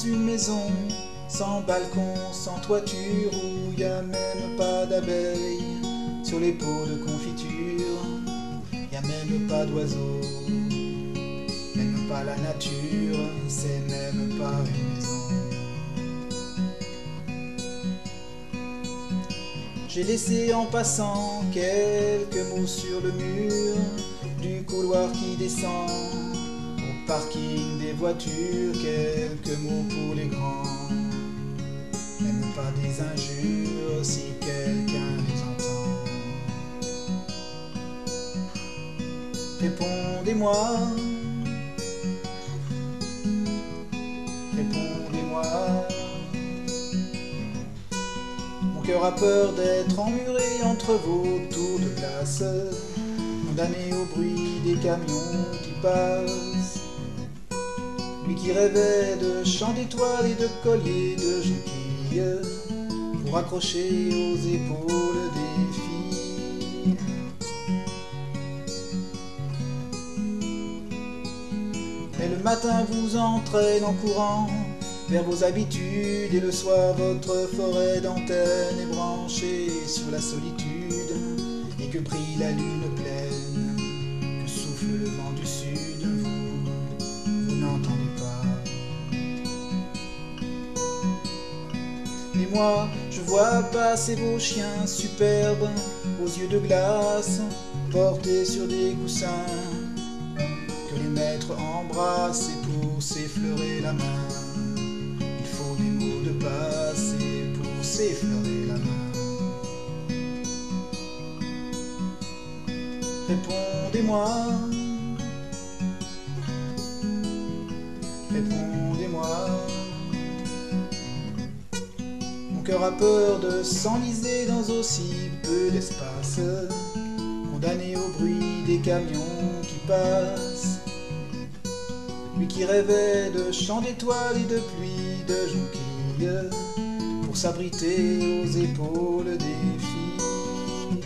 une maison sans balcon, sans toiture, où y a même pas d'abeilles sur les pots de confiture. Y a même pas d'oiseaux, même pas la nature, c'est même pas une maison. J'ai laissé en passant quelques mots sur le mur du couloir qui descend au parking des voitures, quelques mots pour les grands, même pas des injures si quelqu'un les entend. Répondez-moi, répondez-moi. Mon cœur a peur d'être emmuré entre vos tours de glace, condamné au bruit des camions qui passent. Lui qui rêvait de champs d'étoiles et de colliers de jonquilles pour accrocher aux épaules des filles. Mais le matin vous entraîne en courant vers vos habitudes, et le soir votre forêt d'antennes est branchée sur la solitude, et que brille la lune pleine, que souffle le vent du sud, vous n'entendez pas. Et moi je vois passer vos chiens superbes aux yeux de glace, portés sur des coussins que les maîtres embrassent, et pour s'effleurer la main des mots de passe, et pour s'effleurer la main. Répondez-moi, répondez-moi. Mon cœur a peur de s'enliser dans aussi peu d'espace, condamné au bruit des camions qui passent. Lui qui rêvait de champs d'étoiles et de pluie de jonquilles pour s'abriter aux épaules des filles.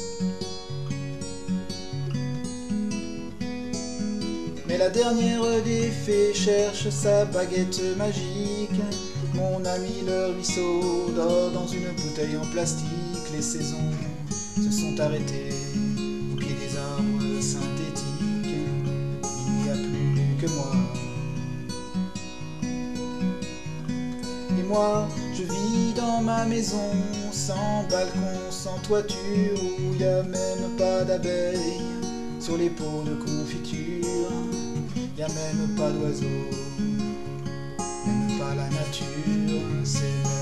Mais la dernière des fées cherche sa baguette magique. Mon ami le ruisseau dort dans une bouteille en plastique. Les saisons se sont arrêtées au pied des arbres synthétiques. Il n'y a plus que moi. Et moi, je vis dans ma maison, sans balcon, sans toiture, où y a même pas d'abeilles sur les pots de confiture. Y a même pas d'oiseaux, même pas la nature, c'est